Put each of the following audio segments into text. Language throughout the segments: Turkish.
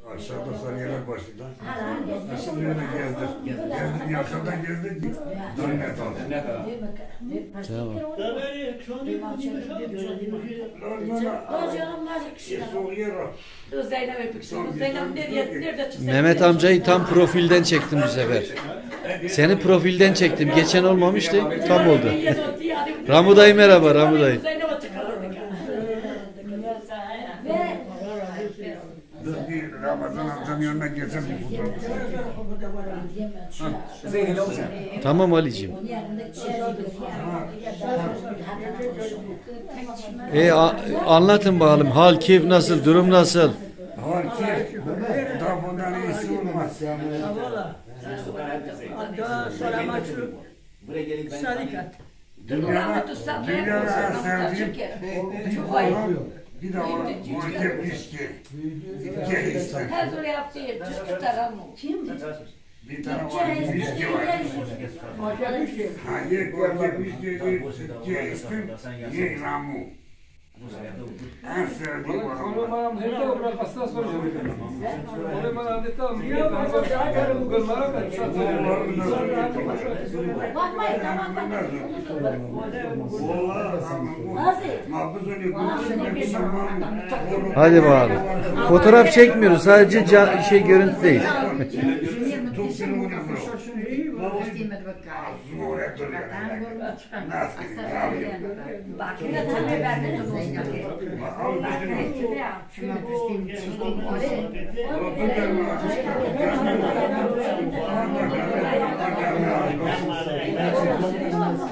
Aşağıda Sarıyeler başında. Şimdi öyle gezdik. Gezdik, yakında gezdik. Dönmet aldı. Tamam. Mehmet amcayı tam profilden çektim bu sefer. Seni profilden çektim. Geçen olmamıştı. Tam oldu. Ramu dayı merhaba Ramu dayı. Bir Ramazan amcanın yanına geçen bir fotoğraf. Tamam Ali'ciğim. Anlatın bakalım. Hal, keyif nasıl? Durum nasıl? Hal keyif. Daha bundan iyisi olmaz. Dünyada en sevdiğim bir de var. Market viski. İki ister. Bir tane var. Viski var. Hayır, market viski iki ister. Ye Ramu. En sevdiğim var. Hadi bakalım. Fotoğraf çekmiyoruz. Sadece görüntü değil.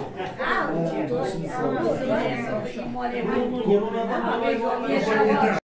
Ah,